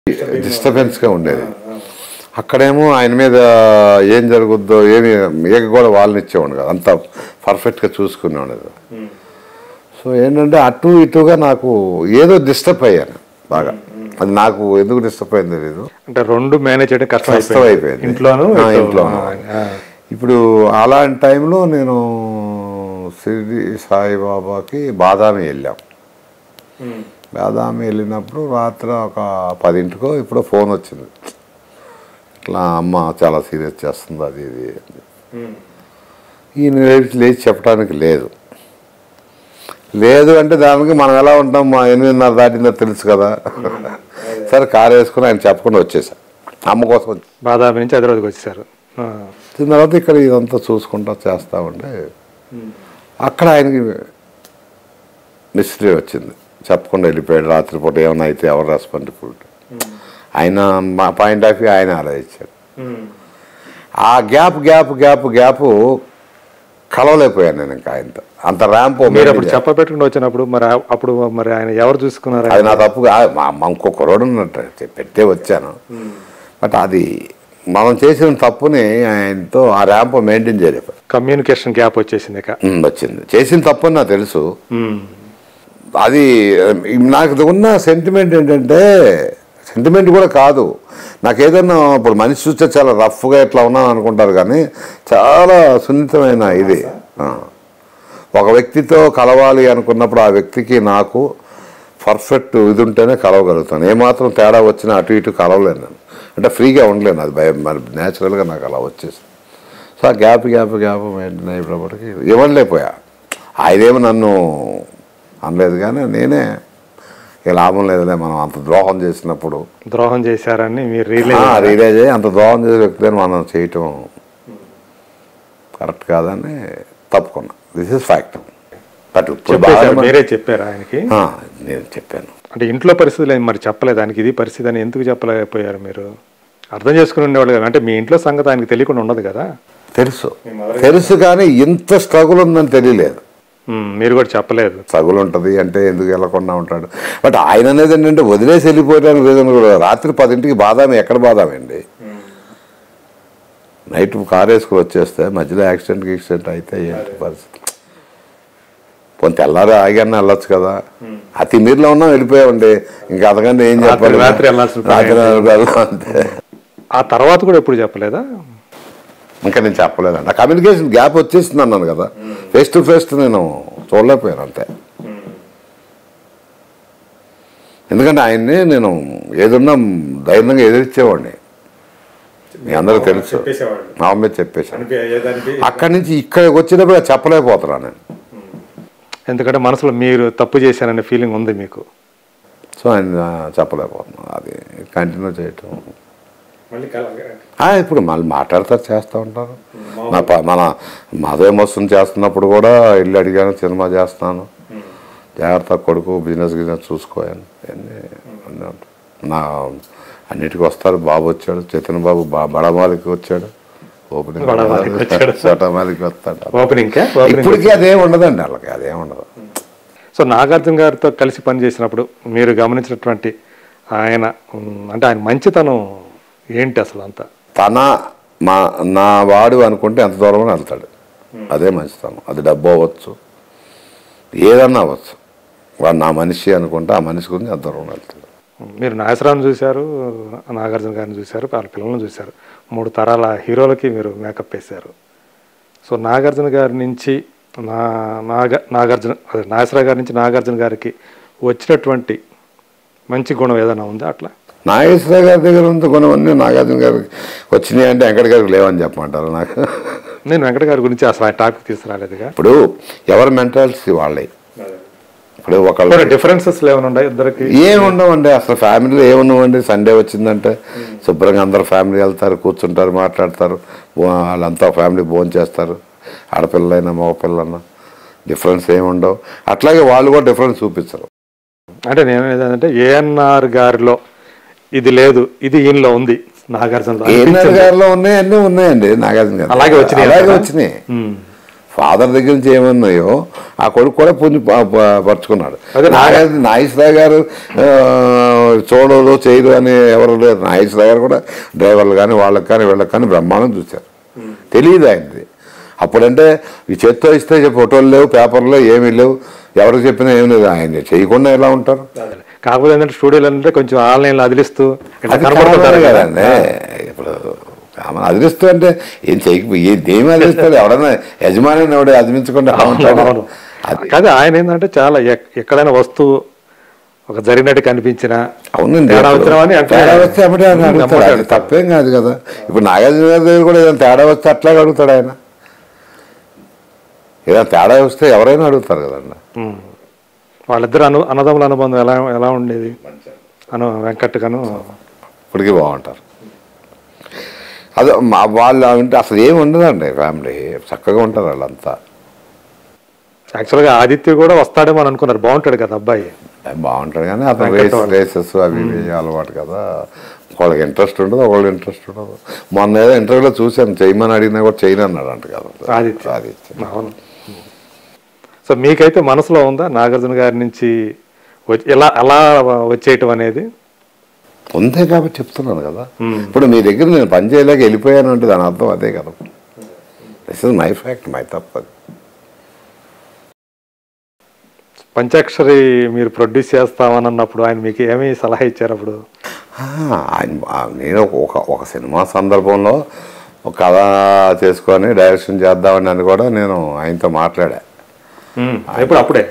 డిస్టర్బెన్స్గా ఉండేది. అక్కడేమో ఆయన మీద ఏం జరుగుద్దో ఏమి ఏక కూడా వాళ్ళని ఇచ్చేవాడు కదా, అంత పర్ఫెక్ట్గా చూసుకునేవాడు. సో ఏంటంటే అటు ఇటుగా నాకు ఏదో డిస్టర్బ్ అయ్యాను బాగా. అది నాకు ఎందుకు డిస్టర్బ్ అయింది తెలీదు. అంటే రెండు మేనేజ్ చేయడం కష్టం అయిపోయింది ఇంట్లోనూ. ఇప్పుడు అలాంటి టైంలో నేను షిరిడి సాయిబాబాకి బాదామి వెళ్ళాం. బాదామి వెళ్ళినప్పుడు రాత్రి ఒక 10ంటికో ఇప్పుడు ఫోన్ వచ్చింది, ఇట్లా అమ్మ చాలా సీరియస్ చేస్తుంది అది ఇది. ఈయన లేచి చెప్పడానికి లేదు అంటే దానికి మనం ఎలా ఉంటాం, మా 8:30 దాటిందో తెలుసు కదా. సరే కారు వేసుకుని ఆయన చెప్పకుండా వచ్చేసా. అమ్మ కోసం బాదామి నుంచి హైదరాబాద్కి వచ్చేసారు. వచ్చిన తర్వాత ఇక్కడ ఇదంతా చూసుకుంటా చేస్తూ ఉంటే అక్కడ ఆయనకి మిస్టరీ వచ్చింది, చెప్పకుండా వెళ్ళిపోయాడు. రాత్రిపూట ఏమైనా అయితే ఎవరు రెస్పాన్సిబిలిటీ, ఆయన మా పాయింట్ ఆఫ్ వ్యూ ఆయన ఆలోచించాడు. ఆ గ్యాప్ కలవలేకపోయాను నేను ఇంకా ఆయనతో. అంత ర్యాంప్ చెప్పబెట్టుకుని వచ్చినప్పుడు మరి ఆయన ఎవరు చూసుకున్నారు? అది నా తప్పు. ఇంకో కుర్రోడు ఉన్నట్టు పెట్టే వచ్చాను. బట్ అది మనం చేసిన తప్పుని ఆయనతో ఆ ర్యాంప్ మెయింటైన్ చేయలేదు. కమ్యూనికేషన్ గ్యాప్ వచ్చింది. చేసిన తప్పు అని నాకు తెలుసు. అది నాకు ఉన్న సెంటిమెంట్ ఏంటంటే, సెంటిమెంట్ కూడా కాదు నాకు, ఏదన్నా ఇప్పుడు మనిషి చూస్తే చాలా రఫ్గా ఇట్లా ఉన్నాను అనుకుంటారు, కానీ చాలా సున్నితమైన ఇది. ఒక వ్యక్తితో కలవాలి అనుకున్నప్పుడు ఆ వ్యక్తికి నాకు పర్ఫెక్ట్ ఇది ఉంటేనే కలవగలుగుతాను. ఏమాత్రం తేడా వచ్చినా అటు ఇటు కలవలేను నేను, అంటే ఫ్రీగా ఉండలేను. అది మరి న్యాచురల్గా నాకు అలా వచ్చేసి. సో ఆ గ్యాప్ మెయింటైన్ అయినప్పటికీ ఇవ్వలేకపోయా. ఆయనేమో నన్ను అనలేదు, కానీ నేనే ఇక లాభం లేదులే, మనం అంత ద్రోహం చేసినప్పుడు. ద్రోహం చేశారని మీరు రియలైజ్ అయ్యి అంత ద్రోహం చేసే వ్యక్తిని మనం చేయటం కరెక్ట్ కాదని తప్పుకున్నా. This is fact. బట్ మీరే చెప్పారు ఆయనకి? నేను చెప్పాను. అంటే ఇంట్లో పరిస్థితులు మరి చెప్పలేదు ఆయనకి ఇది పరిస్థితి అని ఎందుకు చెప్పలేకపోయారు? మీరు అర్థం చేసుకుని ఉండేవాళ్ళు కదా, అంటే మీ ఇంట్లో సంగతి ఆయనకి తెలియకుండా ఉండదు కదా? తెలుసు కానీ ఇంత స్ట్రగుల్ ఉందని తెలియలేదు. మీరు కూడా చెప్పలేదు. స్ట్రగుల్ ఉంటుంది అంటే ఎందుకు వెళ్ళకుండా ఉంటాడు. బట్ ఆయన అనేది ఏంటంటే వదిలేసి వెళ్ళిపోయడానికి రీజన్ కూడా, రాత్రి 10ంటికి బాదామి ఎక్కడ బాదామి అండి, నైట్ కారు వేసుకుని వచ్చేస్తే మధ్యలో యాక్సిడెంట్ అయితే ఏంటి పరిస్థితి? కొంత తెల్లారి ఆగానే వెళ్ళొచ్చు కదా. అతి మీరులో ఉన్నా వెళ్ళిపోయామండి, ఇంకా అంతకంటే ఏం చెప్పాలి. రాత్రి అంతే. ఆ తర్వాత కూడా ఎప్పుడు చెప్పలేదా? ఇంకా నేను చెప్పలేదండి. ఆ కమ్యూనికేషన్ గ్యాప్ వచ్చేసింది అన్నాను కదా, ఫేస్ టు ఫేస్ నేను చూడలేకపోయాను అంతే. ఎందుకంటే ఆయన్ని నేను ఏదన్నా ధైర్యంగా ఎదిరించేవాడిని, మీ అందరికీ తెలుసు. నా మీద చెప్పేశాను. అక్కడి నుంచి ఇక్కడికి వచ్చినప్పుడు చెప్పలేకపోతున్నాను నేను, ఎందుకంటే మనసులో మీరు తప్పు చేశాననే ఫీలింగ్ ఉంది మీకు. సో ఆయన చెప్పలేకపోతున్నాను. అది కంటిన్యూ చేయటం. ఇప్పుడు మళ్ళీ మాట్లాడతారు, చేస్తూ ఉంటారు. మన మదర్ మోసం చేస్తున్నప్పుడు కూడా ఇల్లు అడిగాను, సినిమా చేస్తున్నాను, జాగ్రత్త కొడుకు, బిజినెస్ చూసుకోయాను అన్నీ నా అన్నిటికీ వస్తారు. బాబు వచ్చాడు, చైతన్య బాబు బడమాలికి వచ్చాడు, ఓపెనింగ్ చోటమాలికి వస్తాడు. ఇప్పటికీ అదేం ఉండదండి వాళ్ళకి, అదేం ఉండదు. సో నాగార్జున గారితో కలిసి పనిచేసినప్పుడు మీరు గమనించినటువంటి ఆయన అంటే ఆయన మంచితనం ఏంటి అసలు? అంతా నా వాడు అనుకుంటే ఎంత దూరం వెళ్తాడు, అదే మంచితనం. అది డబ్బు అవ్వచ్చు, ఏదన్నా అవ్వచ్చు. వాడు నా మనిషి అనుకుంటే ఆ మనిషి గురించి ఎంత దూరం వెళ్తాడు. మీరు నాగేశ్వరరావుని చూశారు, నాగార్జున గారిని చూశారు, వాళ్ళ పిల్లలను చూశారు, 3 తరాల హీరోలకి మీరు మేకప్ వేశారు. సో నాగార్జున గారి నుంచి నాగేశ్వరరావు గారి నుంచి నాగార్జున గారికి వచ్చినటువంటి మంచి గుణం ఏదైనా ఉందా? అట్లా నాగేశ్వరరావు గారి దగ్గర ఉన్న గుణమన్నీ నాగార్జున గారికి వచ్చినాయి అంటే వెంకట గారికి లేవని చెప్పమంటారు. నాకు నేను వెంకట గారి గురించి అసలు ఆ టాపిక్ తీసుకురాలేదుగా. ఇప్పుడు ఎవరి మెంటాలిటీ వాళ్ళే. ఇప్పుడు ఒకళ్ళు డిఫరెన్సెస్ ఏమైనా ఉన్నాయి ఇద్దరికి? ఏముండవండి అసలు, ఫ్యామిలీలో ఏముండవండి. సండే వచ్చిందంటే శుభ్రంగా అందరు ఫ్యామిలీ వెళ్తారు, కూర్చుంటారు, మాట్లాడతారు, వాళ్ళంతా ఫ్యామిలీ భోజనం చేస్తారు. ఆడపిల్లలైనా మగపిల్లలైనా డిఫరెన్స్ ఏముండవు. అట్లాగే వాళ్ళు కూడా డిఫరెన్స్ చూపించరు. అంటే నేను ఏదంటే ఏఎన్ఆర్ గారిలో ఇది లేదు, ఇది ఈయనలో ఉంది. నాగార్జున గారిలో ఉన్నాయి, అన్నీ ఉన్నాయండి. నాగార్జున గారు అలాగే వచ్చినాయి. ఫాదర్ దగ్గర నుంచి ఏమన్నాయో ఆ కొడుకు కూడా పరుచుకున్నాడు. నాగేశ్వరరావు గారు చూడరు చేయరు అని ఎవరు లేరు. నాగేష్ దగ్గర కూడా డ్రైవర్లు కానీ వాళ్ళకి కానీ వీళ్ళకి కానీ బ్రహ్మాండం చూశారు. తెలియదు ఆయనది. అప్పుడంటే ఈ చేత్తో ఇస్తే ఫోటోలు లేవు, పేపర్లు ఏమీ లేవు, ఎవరికి చెప్పినా ఏం లేదు. ఆయన చేయకుండా ఎలా ఉంటారు? కాకపోతే ఏంటంటే స్టూడియోలు అంటే కొంచెం ఆన్లైన్లో అదిలిస్తూ కదండి. ఇప్పుడు అదిలిస్తూ అంటే ఏం ఏమి అదిలిస్తాడు? ఎవడన్నా యజమాని ఎవడ అదిలించకుండా కాదు. ఆయన ఏంటంటే చాలా ఎక్కడైనా వస్తువు ఒక జరిగినట్టు కనిపించిన అవునండి తేడా వస్తే అప్పుడే అడుగుతాడు. తప్పేం కాదు కదా. ఇప్పుడు నాగార్జున గారి దగ్గర కూడా ఏదైనా తేడా వస్తే అట్లాగే అడుగుతాడు ఆయన. ఏదైనా తేడా వస్తే ఎవరైనా అడుగుతారు కదండి. వాళ్ళిద్దరు అన్నదమ్ముల అనుబంధం ఎలా ఉండేది? వెంకట్ గాను ఇప్పటికీ బాగుంటారు. అదే వాళ్ళు అంటే అసలు ఏమి ఉండదండి, ఫ్యామిలీ చక్కగా ఉంటారు వాళ్ళంతా. యాక్చువల్గా ఆదిత్య కూడా వస్తాడేమో అని అనుకున్నారు. బాగుంటాడు కదా అబ్బాయి, బాగుంటాడు కానీ అతను రేసెస్ అవి అలవాటు కదా. వాళ్ళకి ఇంట్రెస్ట్ ఉండదు, ఒకళ్ళు ఇంట్రెస్ట్ ఉండదు. మొన్న ఏదో ఇంటర్వ్యూలో చూశాను, చేయమని అడిగినా కూడా చేయను అన్నాడు అంట కదా ఆదిత్య. అవును. సో మీకైతే మనసులో ఉందా నాగార్జున గారి నుంచి ఎలా వచ్చేయటం అనేది? ఉందే కాబట్టి చెప్తున్నాను కదా. ఇప్పుడు మీ దగ్గర నేను పని చేయలేక వెళ్ళిపోయాను అంటే దాని అర్థం అదే కదా. This is my fact, my తప్పదు. పంచాక్షరి మీరు ప్రొడ్యూస్ చేస్తామని అన్నప్పుడు ఆయన మీకు ఏమీ సలహా ఇచ్చారు? అప్పుడు నేను ఒక సినిమా సందర్భంలో ఒక కథ చేసుకొని డైరెక్షన్ చేద్దామని అని కూడా నేను ఆయనతో మాట్లాడా. అప్పుడే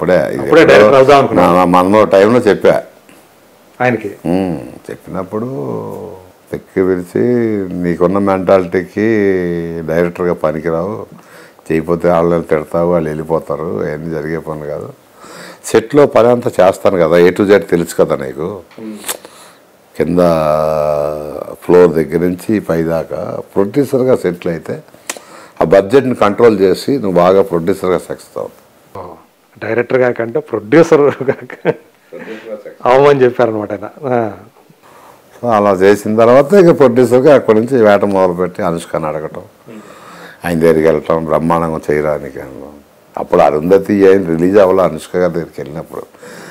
మన టైంలో చెప్పా ఆయనకి. చెప్పినప్పుడు తెక్కి పిలిచి నీకున్న మెంటాలిటీకి డైరెక్టర్గా పనికిరావు, చేయకపోతే వాళ్ళని తిడతావు, వాళ్ళు వెళ్ళిపోతారు, అవన్నీ జరిగే పని కాదు. సెట్లో పని అంతా చేస్తాను కదా, A to Z తెలుసు కదా నీకు. కింద ఫ్లోర్ దగ్గర నుంచి పై దాకా ప్రొడ్యూసర్గా సెటిల్ అయితే ఆ బడ్జెట్ని కంట్రోల్ చేసి నువ్వు బాగా ప్రొడ్యూసర్గా సక్సెస్ అవుతావు. డైరెక్టర్గా కంటే ప్రొడ్యూసర్ అవమని చెప్పారనమాట ఆయన. సో అలా చేసిన తర్వాత ఇక ప్రొడ్యూసర్గా అక్కడి నుంచి వేట మొదలుపెట్టి అనుష్కని అడగటం, ఆయన దగ్గరికి వెళ్ళటం, బ్రహ్మాండంగా చేయడానికి. అప్పుడు అరుంధతి ఆయన రిలీజ్ అవ్వాలి, అనుష్క గారి దగ్గరికి వెళ్ళినప్పుడు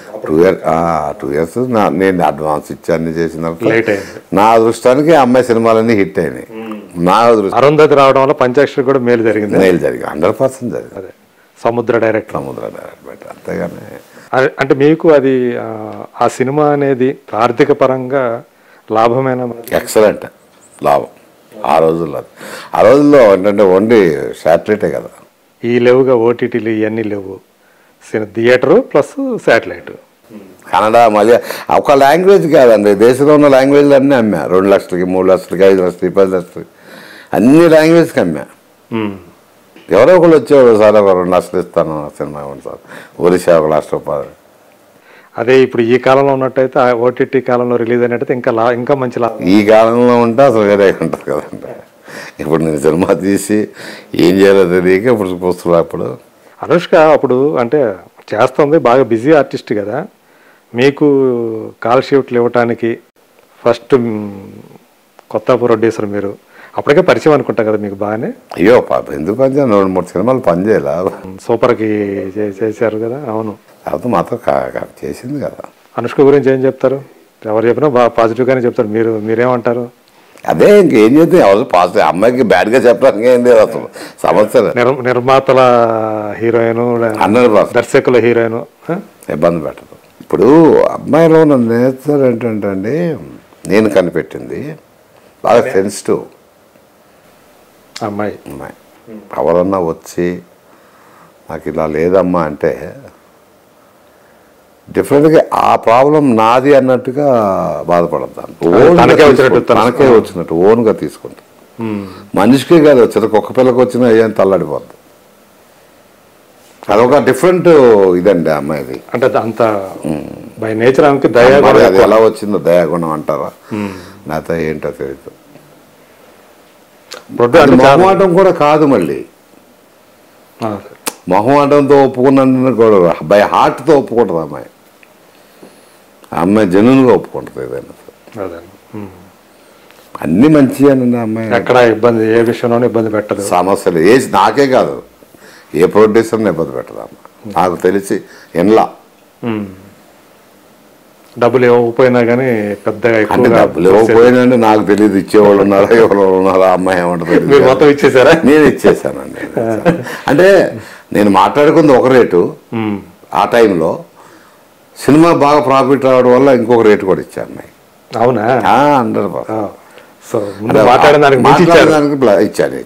2 years నేను అడ్వాన్స్ ఇచ్చి అన్ని చేసిన తర్వాత నా అదృష్టానికి అమ్మాయి సినిమాలన్నీ హిట్ అయినాయి. నా అదృష్టం అరుంధతి రావడం వల్ల పంచాక్షరి కూడా మేలు జరిగింది. 100% జరిగింది. సముద్ర డైరెక్ట్ బెటర్. అంతేగాని అంటే మీకు అది ఆ సినిమా అనేది ఆర్థిక పరంగా లాభమైన? ఎక్సలెంట్ లాభం ఆ రోజుల్లో ఏంటంటే ఓన్లీ శాటిలైటే కదా. ఈ లేవుగా ఓటీటీలు ఇవన్నీ లేవు, థియేటరు ప్లస్ శాటిలైట్. కన్నడ మళ్ళీ ఒక లాంగ్వేజ్ కాదండి, దేశంలో ఉన్న లాంగ్వేజ్లు అన్నీ అమ్మా. 2 లక్షలకి 3 లక్షలకి 5 లక్షలకి 10 లక్షలకి అన్ని లాంగ్వేజ్కి అమ్మా. ఎవరో ఒకళ్ళు వచ్చేవాడు, సార్ ఒక 2 లక్షలు ఇస్తాను సినిమా ఇవ్వండి సార్, ఒరిస్సా 1 లక్ష రూపాయలు. అదే ఇప్పుడు ఈ కాలంలో ఉన్నట్టయితే ఓటీటీ కాలంలో రిలీజ్ అయినట్టయితే ఇంకా మంచి లాభం. ఈ కాలంలో ఉంటే అసలు వేరే ఉంటుంది కదండి. ఇప్పుడు నేను సినిమా తీసి ఏం చేయాలో తెలియక ఇప్పుడు చూస్తున్నా. అప్పుడు అనుష్క అప్పుడు అంటే చేస్తుంది, బాగా బిజీ ఆర్టిస్ట్ కదా. మీకు కాల్ షీట్లు ఇవ్వటానికి ఫస్ట్ కొత్త ప్రొడ్యూసర్ మీరు, అప్పటికే పరిచయం అనుకుంటా కదా మీకు బాగానే? అయ్యో ఎందుకు పని చేయాలి, 2-3 సినిమాలు పనిచేయాల. సూపర్కి చేశారు కదా. అవును, తర్వాత మాతో చేసింది కదా. అనుష్క గురించి ఏం చెప్తారు? ఎవరు చెప్పినా బాగా పాజిటివ్గానే చెప్తారు. మీరేమంటారు? అదే ఇంకేం చేస్తే ఎవరు పాజిటివ్, అమ్మాయికి బ్యాడ్గా చెప్పడానికి ఏం లేదు అసలు. సమస్య నిర్మాతల హీరోయిన్, దర్శకుల హీరోయిన్ ఇబ్బంది పెట్టదు. ఇప్పుడు అమ్మాయిలో ఉన్న నేచర్ ఏంటంటే అండి, నేను కనిపెట్టింది బాగా సెన్సిటివ్ అమ్మాయి. ఎవరన్నా వచ్చి నాకు ఇలా లేదమ్మా అంటే డిఫరెంట్గా ఆ ప్రాబ్లం నాది అన్నట్టుగా బాధపడతాను. తనకే వచ్చినట్టు ఓన్గా తీసుకుంటా. మనిషికే కాదు, వచ్చేది కుక్క పిల్లకి వచ్చినా ఏం తల్లాడిపోద్ది. అదొక డిఫరెంట్ ఇదండి అమ్మాయిది. అంటే అంత బై నేచర్ అది ఎలా వచ్చిందో దయాగుణం అంటారా, నాతో ఏంటో తెలియదు. మొహమాటం కూడా కాదు, మళ్ళీ మొహమాటంతో ఒప్పుకున్నాను కూడా బై హార్ట్తో ఒప్పుకుంటుంది అమ్మాయి. అమ్మాయి జెన్యూన్గా ఒప్పుకుంటుంది ఏదైనా. అన్ని మంచిగానండి అమ్మాయి, ఎక్కడ ఇబ్బంది, ఏ విషయంలోనూ ఇబ్బంది పెట్టదు. సమస్యలు నాకే కాదు, ఏ ప్రొడ్యూసర్ని ఇబ్బంది పెట్టదు అమ్మ. నాకు తెలిసి ఎన్లా డబ్బులు ఇవ్వకపోయినా కానీ పెద్దగా అంటే డబ్బులు ఇవ్వకపోయినా అంటే నాకు తెలియదు ఇచ్చేవాళ్ళు ఉన్నారా ఎవరు ఉన్నారా అమ్మాయి ఏమంటారు మొత్తం ఇచ్చేసారా? నేను ఇచ్చేసానండి. అంటే నేను మాట్లాడుకుంది ఒక రేటు, ఆ టైంలో సినిమా బాగా ప్రాఫిట్ రావడం వల్ల ఇంకొక రేటు కూడా ఇచ్చాను అమ్మాయి. అవునా? 100%. సో మాట్లాడడానికి ఇచ్చాను.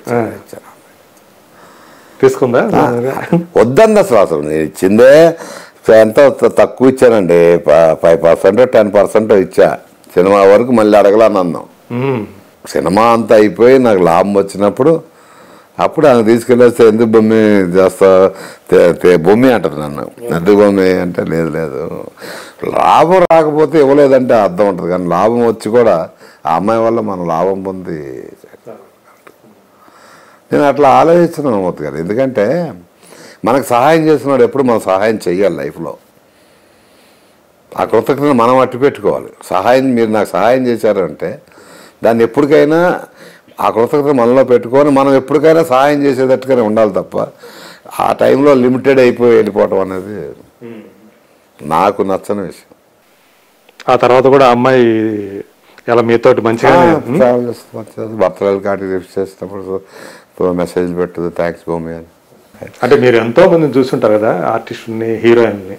తీసుకుందా? వద్దండి అసలు నేను ఇచ్చిందే ఎంత తక్కువ ఇచ్చానండి, 5% 10% ఇచ్చా. సినిమా వరకు మళ్ళీ అడగలా నన్ను. సినిమా అంతా అయిపోయి నాకు లాభం వచ్చినప్పుడు అప్పుడు ఆయన తీసుకెళ్ళేస్తే ఎందుకు బొమ్మి చేస్తా, బొమ్మి అంటారు నన్ను. ఎందుకు బొమ్మి అంటే లేదు లాభం రాకపోతే ఇవ్వలేదంటే అర్థం ఉంటుంది, కానీ లాభం వచ్చి కూడా ఆ అమ్మాయి వల్ల మనం లాభం పొంది నేను అట్లా ఆలోచిస్తున్నాను అవుతుంది కదా. ఎందుకంటే మనకు సహాయం చేస్తున్నాడు ఎప్పుడు మనం సహాయం చెయ్యాలి లైఫ్లో. ఆ కృతజ్ఞతను మనం అట్టు పెట్టుకోవాలి. మీరు నాకు సహాయం చేశారు అంటే దాన్ని ఎప్పటికైనా ఆ కృతజ్ఞత మనలో పెట్టుకొని మనం ఎప్పటికైనా సహాయం చేసేటట్టుగానే ఉండాలి తప్ప ఆ టైంలో లిమిటెడ్ అయిపోయి వెళ్ళిపోవటం అనేది నాకు నచ్చని విషయం. ఆ తర్వాత కూడా అమ్మాయి ఇలా మీతోటి మంచిగా ట్రావెల్ చేస్తుంది, బర్త్డేలు కాటి రిఫ్ట్ చేసినప్పుడు మెసేజ్లు పెట్టదు థ్యాంక్స్ భూమి అని. అంటే మీరు ఎంతో మందిని చూసుంటారు కదా ఆర్టిస్టుని, హీరోయిన్ని.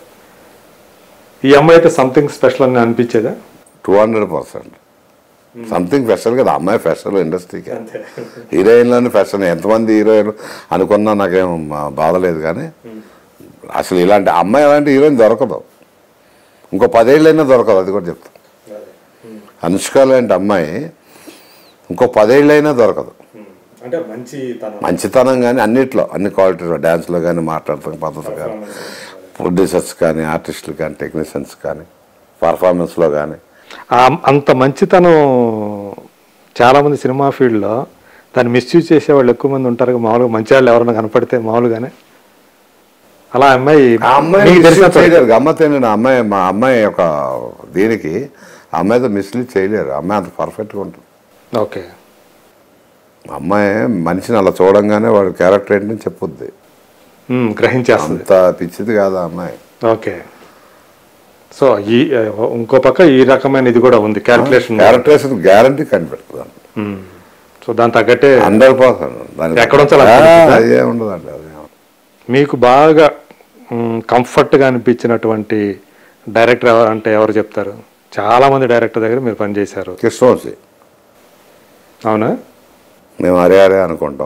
ఈ అమ్మాయి అయితే సంథింగ్ స్పెషల్ అని అనిపించేదా? 200% సంథింగ్ స్పెషల్ కదా. అమ్మాయి స్పెషల్ ఇండస్ట్రీకి. హీరోయిన్లోని స్పెషల్. ఎంతమంది హీరోయిన్లు అనుకున్నా నాకేం బాధలేదు, కానీ అసలు ఇలాంటి అమ్మాయి అలాంటి హీరోయిన్ దొరకదు, ఇంకో 10 ఏళ్ళైనా దొరకదు. అది కూడా చెప్తాను. అనుష్క లాంటి అమ్మాయి ఇంకో 10 ఏళ్ళైనా దొరకదు. అంటే మంచితనం కానీ అన్నిట్లో, అన్ని క్వాలిటీలో, డ్యాన్స్లో కానీ, మాట్లాడుతున్న పద్ధతి కానీ, ప్రొడ్యూసర్స్ కానీ, ఆర్టిస్టులు కానీ, టెక్నీషియన్స్ కానీ, పర్ఫార్మెన్స్లో కానీ అంత మంచితనం. చాలామంది సినిమా ఫీల్డ్లో దాన్ని మిస్యూజ్ చేసేవాళ్ళు ఎక్కువ మంది ఉంటారు. మామూలుగా మంచి వాళ్ళు ఎవరైనా కనపడితే మామూలుగానే అలా అమ్మాయి గమ్మత్తేనండి. మా అమ్మాయి ఒక దీనికి అమ్మాయితో మిస్లీడ్ చేయలేరు. అమ్మాయి అంత పర్ఫెక్ట్గా ఉంటుంది. ఓకే. అమ్మాయి మనిషిని అలా చూడంగానే వాడు క్యారెక్టర్ ఏంటని చెప్పుద్ది, గ్రహించేస్తుంది. అంత పిచ్చిది కాదు అమ్మాయి. ఓకే. సో ఇంకో పక్క ఈ రకమైన ఇది కూడా ఉంది, క్యారెక్టరేషన్ గ్యారంటీ కనిపెడుతుంది. సో దాని తగ్గట్టే 100% ఎక్కడ అదే ఉండదండి. అది మీకు బాగా కంఫర్ట్గా అనిపించినటువంటి డైరెక్టర్ అంటే ఎవరు చెప్తారు? చాలా మంది డైరెక్టర్ దగ్గర మీరు పనిచేశారు. కృష్ణవంశీ. అవునా? మేము అరే అనుకుంటాం.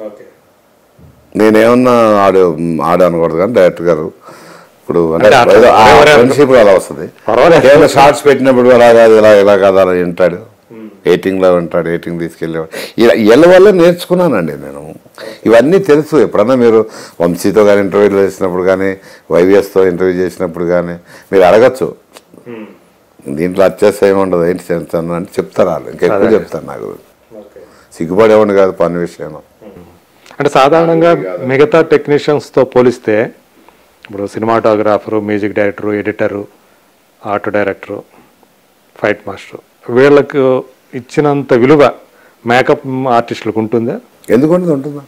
నేనేమన్నా ఆడు అనకూడదు, కానీ డైరెక్టర్ గారు ఇప్పుడు ఫ్రెండ్షిప్ అలా వస్తుంది. కేవలం షార్ట్స్ పెట్టినప్పుడు అలా కాదు ఇలా కాదు అలా వింటాడు, ఎయిటింగ్లో ఉంటాడు, ఎయిటింగ్ తీసుకెళ్ళేవాడు. వీళ్ళ వల్ల నేర్చుకున్నానండి నేను. ఇవన్నీ తెలుసు. ఎప్పుడన్నా మీరు వంశీతో కానీ ఇంటర్వ్యూలు చేసినప్పుడు కానీ, వైవిఎస్తో ఇంటర్వ్యూ చేసినప్పుడు కానీ మీరు అడగచ్చు, దీంట్లో అత్యాస ఏమి ఉండదు, ఏంటి చేస్తాను అంటే చెప్తారు వాళ్ళు. ఇంకెక్కువ చెప్తారు. నాకు సిగ్గుపడేవాడిని కాదు పని విషయంలో. అంటే సాధారణంగా మిగతా టెక్నీషియన్స్తో పోలిస్తే ఇప్పుడు cinematographer, music director, editor, art director, fight master, వీళ్ళకు ఇచ్చినంత విలువ మేకప్ ఆర్టిస్టులకు ఉంటుందా? ఎందుకంటే ఉంటుందా?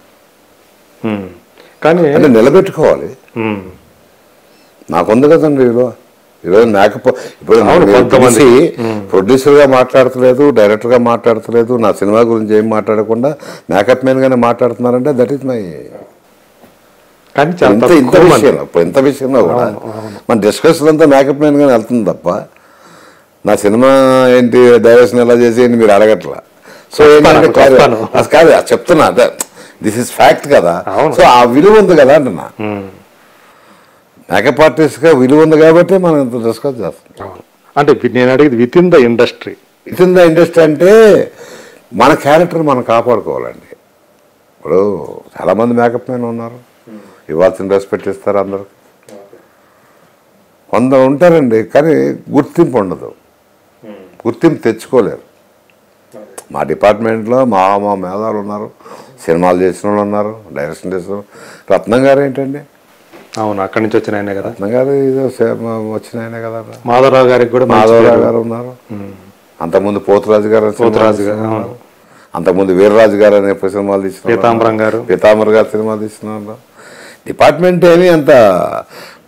కానీ అంటే నిలబెట్టుకోవాలి. నాకుంది కదండి విలువ. ఈరోజు మేకప్ ఇప్పుడు కొంతమంది ప్రొడ్యూసర్గా మాట్లాడతలేదు, డైరెక్టర్గా మాట్లాడతలేదు, నా సినిమా గురించి ఏం మాట్లాడకుండా మేకప్ మ్యాన్ గానే మాట్లాడుతున్నారంటే దట్ ఈస్ మై. ఇంత విషయంలో కూడా మన డిస్కషన్ అంతా మేకప్ మ్యాన్ గానే వెళ్తుంది తప్ప నా సినిమా ఏంటి, డైరెక్షన్ ఎలా చేసి మీరు అడగట్లా. సో ఏంటంటే కాదు చెప్తున్నా, దిస్ ఇస్ ఫ్యాక్ట్ కదా. సో ఆ విలువ ఉంది కదా అంటున్నా. మేకప్ ఆర్టిస్ట్గా విలువ ఉంది కాబట్టి మనం ఇంత డిస్కస్ చేస్తాం. అంటే నేను అడిగేది within the industry. Within the industry అంటే మన క్యారెక్టర్ మనం కాపాడుకోవాలండి. ఇప్పుడు చాలామంది మేకప్ మ్యాన్ ఉన్నారు, ఇవ్వాల్సిన రెస్పెక్ట్ ఇస్తారు అందరూ. కొంత ఉంటారండి, కానీ గుర్తింపు ఉండదు, గుర్తింపు తెచ్చుకోలేరు. మా డిపార్ట్మెంట్లో మా మేధావులు ఉన్నారు, సినిమాలు చేసిన వాళ్ళు ఉన్నారు, డైరెక్షన్ చేసిన రత్నం గారు ఏంటండి. అవును, అక్కడి నుంచి వచ్చిన ఆయనే కదా. రత్నం గారు ఏదో వచ్చిన ఆయనే కదా. మాధవరావు గారికి కూడా మాధవరావు గారు ఉన్నారు. అంతకుముందు పోతురాజు గారు, అంతకుముందు వీర్రాజు గారు అనే సినిమాలు తీసిన, పీతాంబరం గారు సినిమాలు తీసిన వాళ్ళు. డిపార్ట్మెంట్ ఏమి అంత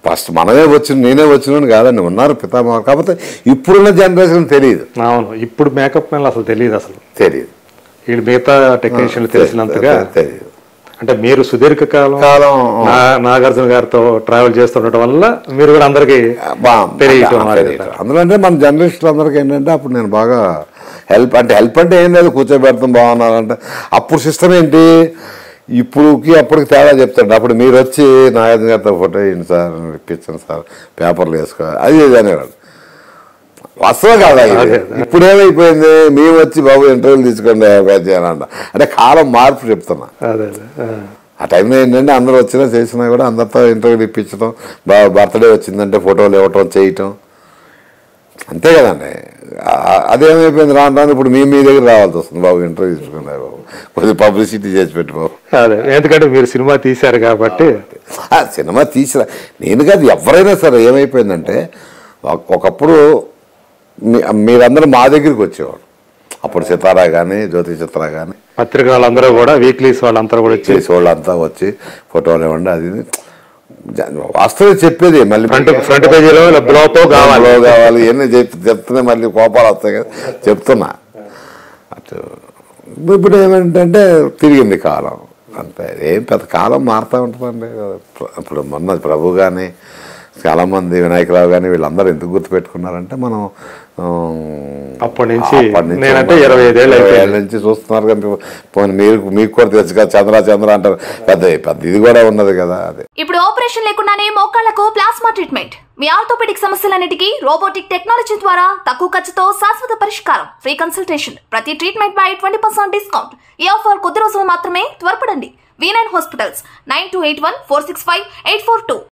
ఫస్ట్ మనమే నేనే వచ్చిన కాదండి, ఉన్నారు పితామహ. కాకపోతే ఇప్పుడున్న జనరేషన్ తెలియదు. అవును, ఇప్పుడు మేకప్ మ్యాన్లు అసలు తెలియదు, తెలియదు. వీళ్ళు మిగతా టెక్నీషియన్లు తెలిసినంతగా తెలియదు. అంటే మీరు సుదీర్ఘకాలం నాగార్జున గారితో ట్రావెల్ చేస్తుండటం వల్ల మీరు కూడా అందరికి అందులో అంటే మన జర్నలిస్టులు అందరికీ ఏంటంటే అప్పుడు నేను బాగా హెల్ప్ అంటే ఏం లేదు, కూర్చోబెడతాం బాగున్నారంటే. అప్పుడు సిస్టమ్ ఏంటి, ఇప్పుడుకి అప్పటికి తేడా చెప్తాడు. అప్పుడు మీరు వచ్చి నాగార్జున గారితో ఫోటో వేయండి సార్, ఇప్పించండి సార్, పేపర్లు వేసుకోవాలి, అది ఇది అనేవాడు. వాస్తవం కాదా? ఇప్పుడు ఏమైపోయింది, మేము వచ్చి బాబు ఇంటర్వ్యూలు తీసుకోండి చేయాలంట. అంటే కాలం మార్పు చెప్తున్నా. ఆ టైంలో ఏంటంటే అందరూ వచ్చినా చేసినా కూడా అందరితో ఇంటర్వ్యూలు ఇప్పించడం, బర్త్డే వచ్చిందంటే ఫోటోలు ఇవ్వటం, చేయటం, అంతే కదండి. అదేమైపోయింది రాను రాను ఇప్పుడు మీ దగ్గర రావాల్సి వస్తుంది, బాబు ఇంటర్వ్యూ తీసుకున్నా బాబు, కొద్దిగా పబ్లిసిటీ చేసి పెట్టి బాబు. ఎందుకంటే మీరు సినిమా తీశారు కాబట్టి. సినిమా తీసినా నేను కాదు, ఎవరైనా సరే ఏమైపోయిందంటే ఒకప్పుడు మీరందరూ మా దగ్గరికి వచ్చేవాడు. అప్పుడు సితారా కానీ, జ్యోతి చిత్ర కానీ, పత్రిక వాళ్ళందరూ కూడా, వీక్లీస్ వాళ్ళంతా కూడా వాళ్ళంతా వచ్చి ఫోటోలు ఇవ్వండి, అది వాస్తవం చెప్పేది. మళ్ళీ ఫ్రంట్ పేజీలో కావాలి ఇవన్నీ చెప్తున్నా, మళ్ళీ కోపాలు వస్తాయి కదా చెప్తున్నా. అటు ఇప్పుడు ఏమంటే తిరిగింది కాలం, అంతే. ఏం పెద్ద కాలం మారుతూ ఉంటుందండి. ఇప్పుడు మొన్న ప్రభు కానీ, చాలామంది వినాయకరావు కానీ, వీళ్ళందరూ ఎందుకు గుర్తుపెట్టుకున్నారంటే మనం అప్పటి నుంచి నేనంటే 25 ఏళ్ళ నుంచి చూస్తున్నారు కానీ మీకు కూడా తెలుసు కదా, చంద్ర అంటారు, పెద్ద ఇది కూడా ఉన్నది కదా. అదే ఇప్పుడు ఆపరేషన్ లేకుండానే మోకాళ్లకు ప్లాస్మా ట్రీట్మెంట్, మీ ఆర్థోపెడిక్ సమస్యలన్నిటికీ రోబోటిక్ టెక్నాలజీ ద్వారా తక్కువ ఖర్చుతో శాశ్వత పరిష్కారం, ఫ్రీ కన్సల్టేషన్, ప్రతి ట్రీట్మెంట్ పై 20% డిస్కౌంట్. ఈ ఆఫర్ కొద్ది రోజులు మాత్రమే, త్వరపడండి. V9 hospitals 9281465842.